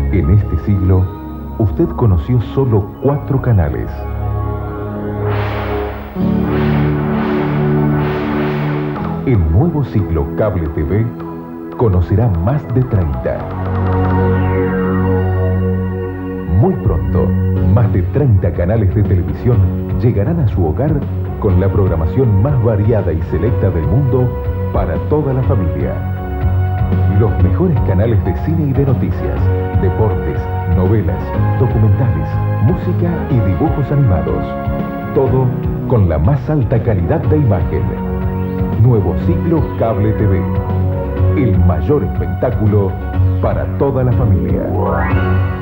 En este siglo, usted conoció solo 4 canales. En Nuevo Siglo Cable TV, conocerá más de 30. Muy pronto, más de 30 canales de televisión llegarán a su hogar con la programación más variada y selecta del mundo para toda la familia. Los mejores canales de cine y de noticias, deportes, novelas, documentales, música y dibujos animados. Todo con la más alta calidad de imagen. Nuevo Siglo Cable TV. El mayor espectáculo para toda la familia.